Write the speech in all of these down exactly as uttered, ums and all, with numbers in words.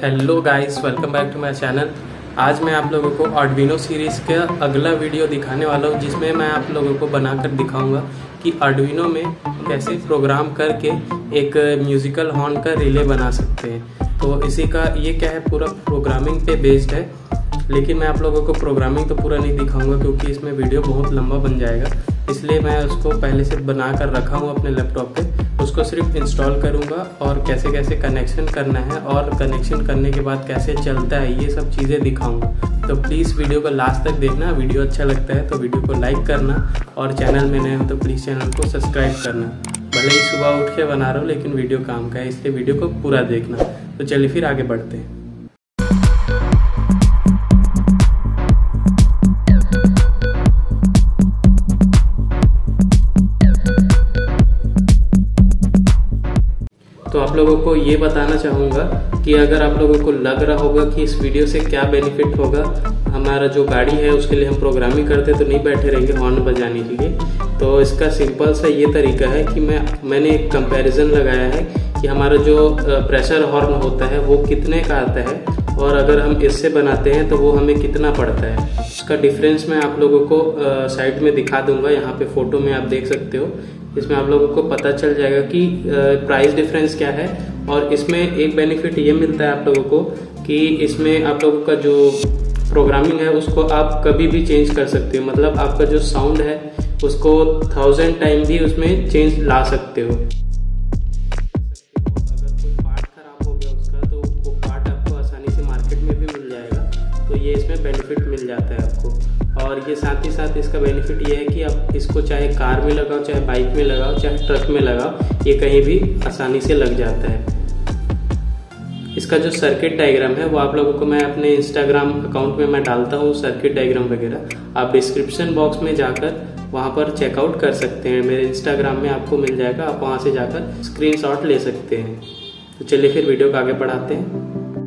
Hello guys, welcome back to my channel. आज मैं आप लोगों को आर्डुइनो सीरीज़ का अगला वीडियो दिखाने वाला हूँ, जिसमें मैं आप लोगों को बनाकर दिखाऊंगा कि आर्डुइनो में कैसे प्रोग्राम करके एक म्यूज़िकल हॉर्न का रिले बना सकते हैं। तो इसी का ये क्या है, पूरा प्रोग्रामिंग पे बेस्ड है, लेकिन मैं आप लोगों को प्रोग्रामिंग तो पूरा नहीं दिखाऊंगा क्योंकि इसमें वीडियो बहुत लंबा बन जाएगा। इसलिए मैं उसको पहले से बना कर रखा हूँ अपने लैपटॉप पे, उसको सिर्फ इंस्टॉल करूँगा और कैसे कैसे कनेक्शन करना है और कनेक्शन करने के बाद कैसे चलता है, ये सब चीज़ें दिखाऊंगा। तो प्लीज़ वीडियो को लास्ट तक देखना। वीडियो अच्छा लगता है तो वीडियो को लाइक करना और चैनल में नए हो तो प्लीज़ चैनल को सब्सक्राइब करना। भले ही सुबह उठ के बना रहा हूँ लेकिन वीडियो काम का है, इसलिए वीडियो को पूरा देखना। तो चलिए फिर आगे बढ़ते हैं। तो आप लोगों को ये बताना चाहूँगा कि अगर आप लोगों को लग रहा होगा कि इस वीडियो से क्या बेनिफिट होगा, हमारा जो गाड़ी है उसके लिए हम प्रोग्रामिंग करते तो नहीं बैठे रहेंगे हॉर्न बजाने के लिए। तो इसका सिंपल सा ये तरीका है कि मैं मैंने एक कंपैरिजन लगाया है कि हमारा जो प्रेशर हॉर्न होता है वो कितने का आता है और अगर हम इससे बनाते हैं तो वो हमें कितना पड़ता है। इसका डिफरेंस मैं आप लोगों को साइड में दिखा दूंगा, यहाँ पे फोटो में आप देख सकते हो। इसमें आप लोगों को पता चल जाएगा कि प्राइस डिफरेंस क्या है। और इसमें एक बेनिफिट ये मिलता है आप लोगों को कि इसमें आप लोगों का जो प्रोग्रामिंग है उसको आप कभी भी चेंज कर सकते हो। मतलब आपका जो साउंड है उसको थाउजेंड टाइम भी उसमें चेंज ला सकते हो। अगर कोई पार्ट खराब हो गया उसका तो वो पार्ट आपको आसानी से मार्केट में भी मिल जाएगा। तो ये इसमें बेनिफिट मिल जाता है आपको। और ये साथ ही साथ इसका बेनिफिट ये है कि आप इसको चाहे कार में लगाओ, चाहे बाइक में लगाओ, चाहे ट्रक में लगाओ, ये कहीं भी आसानी से लग जाता है। इसका जो सर्किट डायग्राम है वो आप लोगों को मैं अपने इंस्टाग्राम अकाउंट में मैं डालता हूँ, सर्किट डायग्राम वगैरह। आप डिस्क्रिप्शन बॉक्स में जाकर वहाँ पर चेकआउट कर सकते हैं, मेरे इंस्टाग्राम में आपको मिल जाएगा। आप वहाँ से जाकर स्क्रीनशॉट ले सकते हैं। तो चलिए फिर वीडियो को आगे बढ़ाते हैं।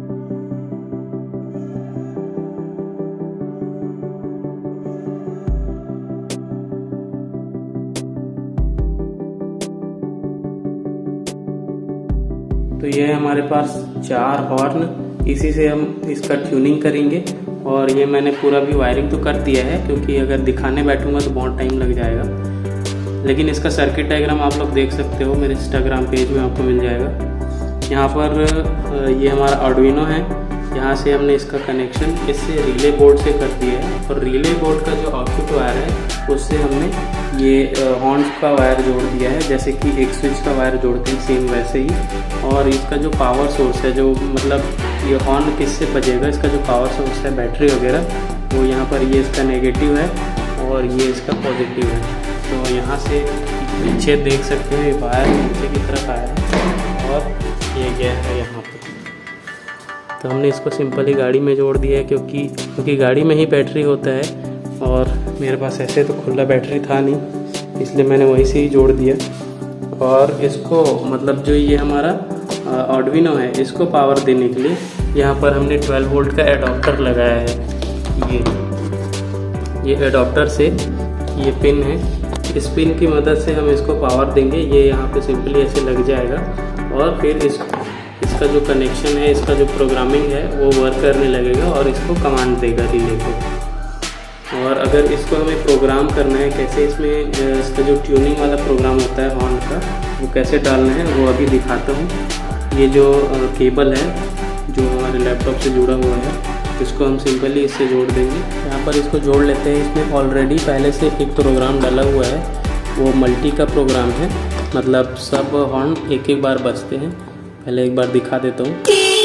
तो ये है हमारे पास चार हॉर्न, इसी से हम इसका ट्यूनिंग करेंगे। और ये मैंने पूरा भी वायरिंग तो कर दिया है क्योंकि अगर दिखाने बैठूंगा तो बहुत टाइम लग जाएगा। लेकिन इसका सर्किट डायग्राम आप लोग देख सकते हो, मेरे इंस्टाग्राम पेज में आपको मिल जाएगा। यहाँ पर ये हमारा आर्डुइनो है, यहाँ से हमने इसका कनेक्शन इससे रिले बोर्ड से कर दिया है। और रिले बोर्ड का जो आउटपुट वायर है उससे हमने ये हॉर्न्स का वायर जोड़ दिया है, जैसे कि एक स्विच का वायर जोड़ते हैं सेम वैसे ही। और इसका जो पावर सोर्स है, जो मतलब ये हॉर्न किससे बजेगा, इसका जो पावर सोर्स है बैटरी वगैरह, वो यहाँ पर ये इसका नेगेटिव है और ये इसका पॉजिटिव है। तो यहाँ से पीछे देख सकते हो ये वायर नीचे की तरफ आया है और ये गया है यहाँ पर। तो हमने इसको सिंपली गाड़ी में जोड़ दिया है क्योंकि क्योंकि गाड़ी में ही बैटरी होता है और मेरे पास ऐसे तो खुला बैटरी था नहीं, इसलिए मैंने वहीं से ही जोड़ दिया। और इसको मतलब जो ये हमारा आर्डुइनो है इसको पावर देने के लिए यहाँ पर हमने ट्वेल्व वोल्ट का एडाप्टर लगाया है। ये ये एडाप्टर से ये पिन है, इस पिन की मदद से हम इसको पावर देंगे। ये यहाँ पे सिंपली ऐसे लग जाएगा और फिर इस इसका जो कनेक्शन है, इसका जो प्रोग्रामिंग है वो वर्क करने लगेगा और इसको कमांड देगा रिले को। और अगर इसको हमें प्रोग्राम करना है कैसे, इसमें इसका जो ट्यूनिंग वाला प्रोग्राम होता है हॉर्न का, वो कैसे डालना है वो अभी दिखाता हूँ। ये जो केबल है जो हमारे लैपटॉप से जुड़ा हुआ है, इसको हम सिंपली इससे जोड़ देंगे। यहाँ पर इसको जोड़ लेते हैं। इसमें ऑलरेडी पहले से एक प्रोग्राम डाला हुआ है, वो मल्टी का प्रोग्राम है, मतलब सब हॉर्न एक एक बार बजते हैं। पहले एक बार दिखा देता हूँ।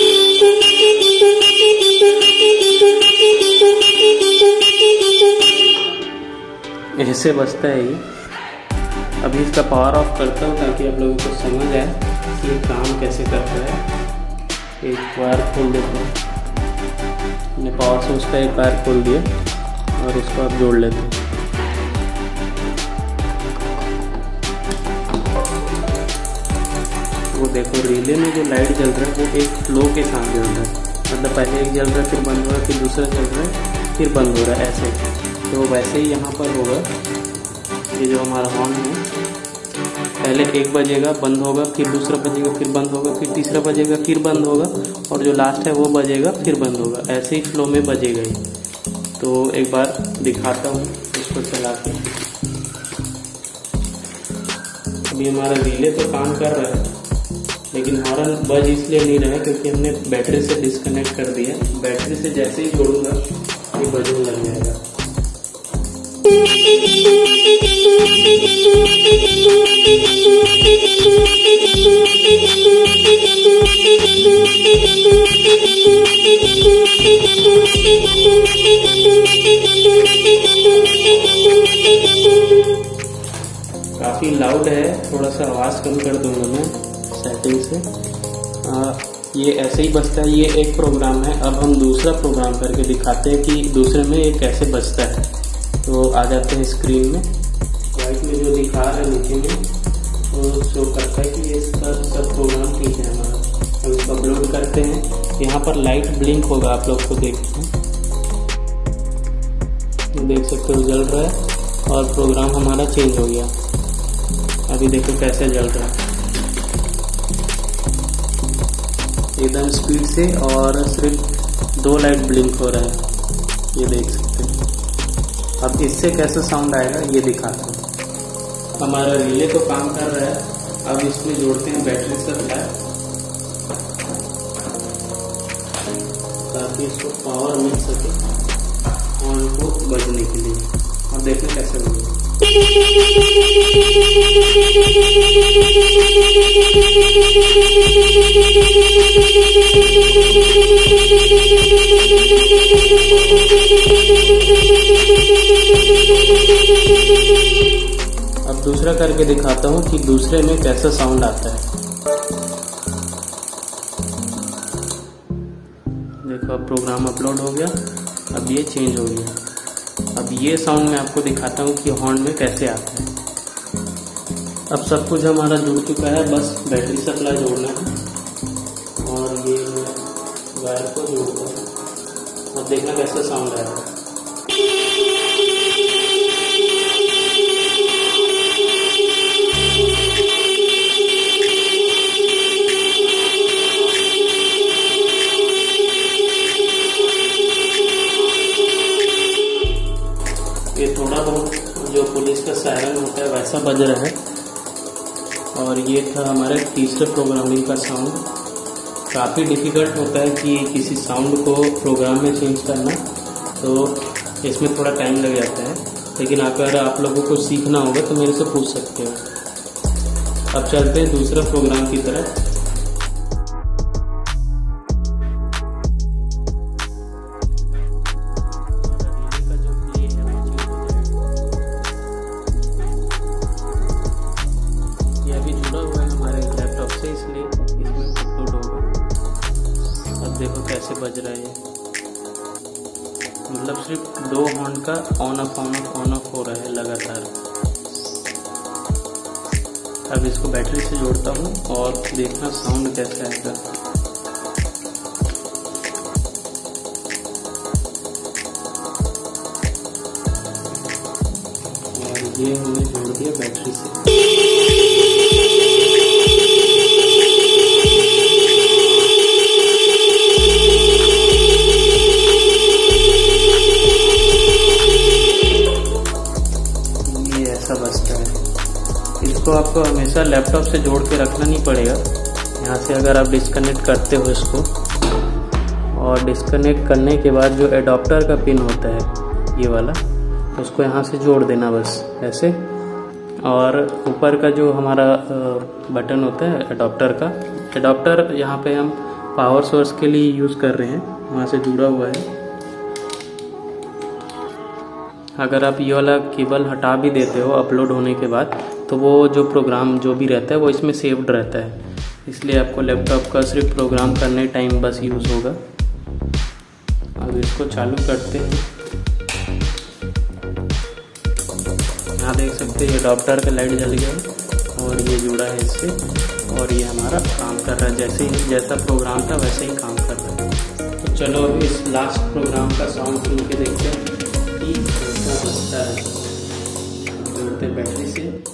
ऐसे बजता है ये। अभी इसका पावर ऑफ करता हूँ ताकि आप लोगों को समझ आए कि ये काम कैसे करता है। एक वायर खोल देता हूँ, मैंने पावर सोर्स का एक वायर खोल दिया और इसको आप जोड़ लेते हैं। वो देखो रिले में जो लाइट जल रहा है वो एक फ्लो के साथ जल रहा है, मतलब पहले एक जल रहा है फिर बंद हो रहा है, फिर दूसरा जल रहा है फिर बंद हो रहा है ऐसे। तो वैसे ही यहाँ पर होगा। ये जो हमारा हॉर्न है पहले एक बजेगा, बंद होगा, फिर दूसरा बजेगा, फिर बंद होगा, फिर तीसरा बजेगा, फिर बंद होगा, और जो लास्ट है वो बजेगा, फिर बंद होगा। ऐसे ही फ्लो में बजेगा ही। तो एक बार दिखाता हूँ इसको चला के। अभी हमारा रिले तो काम कर रहा है, लेकिन हॉर्न बज इसलिए नहीं रहा है क्योंकि हमने बैटरी से डिस्कनेक्ट कर दिया। बैटरी से जैसे ही जोड़ूंगा ये बजने लग जाएगा। काफ़ी लाउड है, थोड़ा सा आवाज़ कम कर दूंगा मैं सेटिंग से। आ, ये ऐसे ही बजता है। ये एक प्रोग्राम है। अब हम दूसरा प्रोग्राम करके दिखाते हैं कि दूसरे में ये कैसे बजता है। तो आ जाते हैं स्क्रीन में। वाइट में जो दिखा रहा है नीचे में वो शो करता है कि ये सब सब प्रोग्राम ठीक है हमारा। हम इसको अपलोड करते हैं। यहाँ पर लाइट ब्लिंक होगा, आप लोग को देखते हैं, देख सकते हो जल रहा है और प्रोग्राम हमारा चेंज हो गया। अभी देखो कैसे जल रहा है एकदम स्पीड से, और सिर्फ दो लाइट ब्लिंक हो रहा है, ये देख सकते हैं। अब इससे कैसे साउंड आएगा ये दिखाता हूँ। हमारा रिले तो काम कर रहा है। अब इसमें जोड़ते हैं बैटरी सप्लाई ताकि इसको पावर मिल सके और को बजने के लिए। अब देखते कैसे बजेगा। अब दूसरा करके दिखाता हूँ कि दूसरे में कैसा साउंड आता है। देखो अब प्रोग्राम अपलोड हो गया। अब ये चेंज हो गया। अब ये साउंड मैं आपको दिखाता हूँ कि हॉर्न में कैसे आता है। अब सब कुछ हमारा जुड़ चुका है, बस बैटरी सप्लाई जोड़ना है और ये वायर को जोड़ना है। अब देखना कैसा साउंड आएगा। ये थोड़ा बहुत जो पुलिस का सायरन होता है वैसा बज रहा है। और ये था हमारे तीसरे प्रोग्रामिंग का साउंड। काफ़ी डिफ़िकल्ट होता है कि किसी साउंड को प्रोग्राम में चेंज करना, तो इसमें थोड़ा टाइम लग जाता है। लेकिन अगर आप लोगों को सीखना होगा तो मेरे से पूछ सकते हो। अब चलते हैं दूसरा प्रोग्राम की तरफ। इसलिए इसमें अपलोड होगा। अब देखो कैसे बज रहा है। मतलब सिर्फ दो हॉर्न का on off on off on off हो रहा है लगातार। अब इसको बैटरी से जोड़ता हूँ और देखना साउंड कैसा आएगा। और ये हमने जोड़ दिया बैटरी से। बजता है। इसको आपको हमेशा लैपटॉप से जोड़ के रखना नहीं पड़ेगा। यहाँ से अगर आप डिस्कनेक्ट करते हो इसको, और डिस्कनेक्ट करने के बाद जो एडाप्टर का पिन होता है ये वाला, उसको यहाँ से जोड़ देना बस ऐसे। और ऊपर का जो हमारा बटन होता है एडाप्टर का, एडाप्टर यहाँ पे हम पावर सोर्स के लिए यूज़ कर रहे हैं, वहाँ से जुड़ा हुआ है। अगर आप ये वाला केबल हटा भी देते हो अपलोड होने के बाद, तो वो जो प्रोग्राम जो भी रहता है वो इसमें सेव्ड रहता है। इसलिए आपको लैपटॉप का सिर्फ प्रोग्राम करने टाइम बस यूज़ होगा। अब इसको चालू करते हैं। यहाँ देख सकते हैं एडाप्टर का लाइट जल गया और ये जुड़ा है इससे, और ये हमारा काम कर रहा है। जैसे ही जैसा प्रोग्राम था वैसे ही काम कर रहा है। तो चलो अब इस लास्ट प्रोग्राम का साउंड सुन के देखते हैं कि कैसा बजता है। जोड़ते बैटरी से।